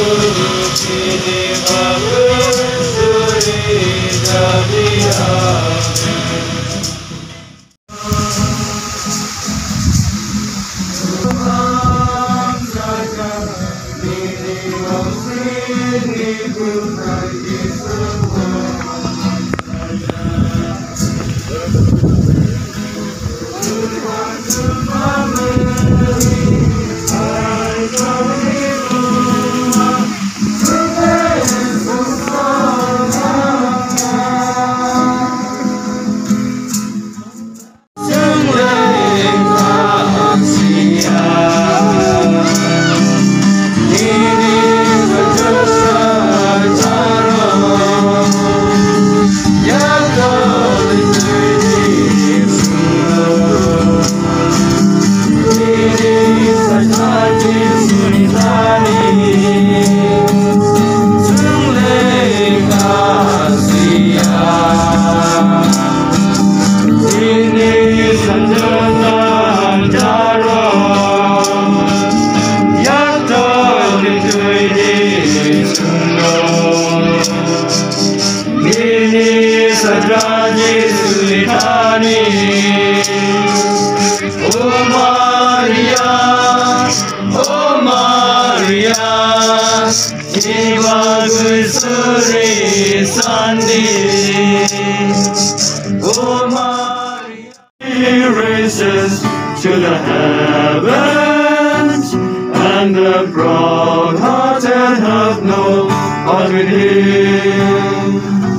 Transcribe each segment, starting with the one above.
To the heavens, and the broad-hearted have no part with him.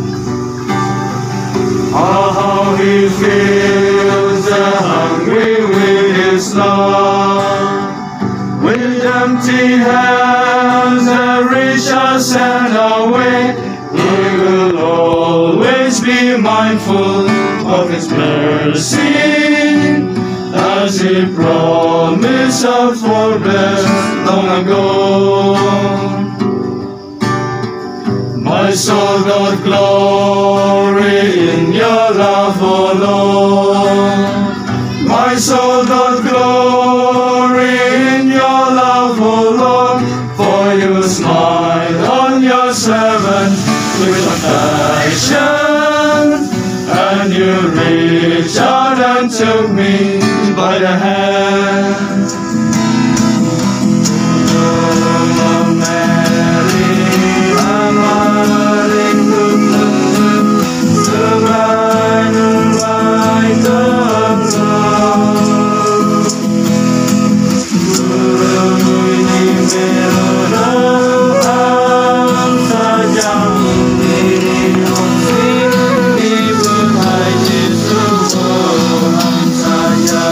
How he fills the hungry with his love. With empty hands the rich shall send away. He will always be mindful of his mercy, as he promised us for rest long ago. My soul doth glory in your love, O Lord. My soul doth glory in your love, O Lord. For you smiled on your servant with affection, and you reached out and took me by the hand. Oh, Mary, amaring tutup, sebagai light of love. Guru ini meronam saja, ini osin ibu hai Yesus Tuhan saja.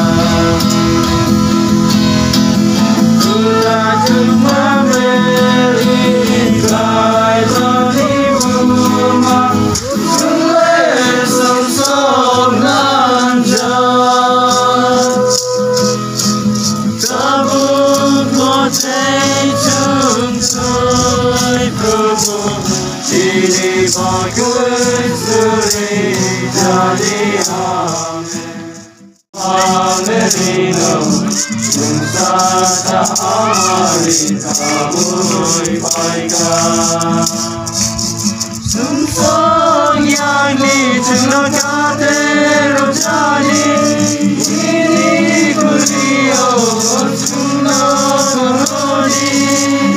Sungsong yang dicenangkan rojani, ini kuliah bersunang rodi.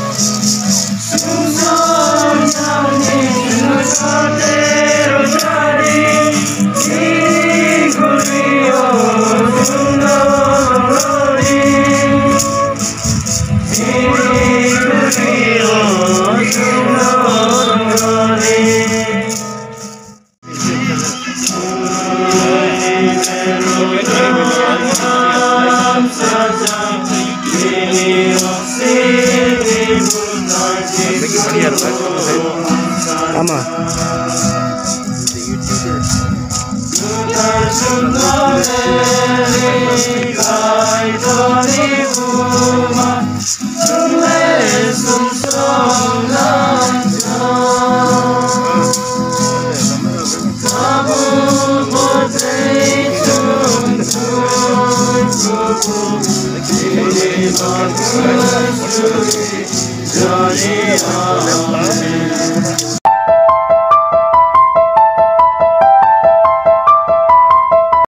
Sungsong yang dicenangkan rojani, ini kuliah bersunang rodi. Ini kuliah bersunang rodi. Ama. Johnny,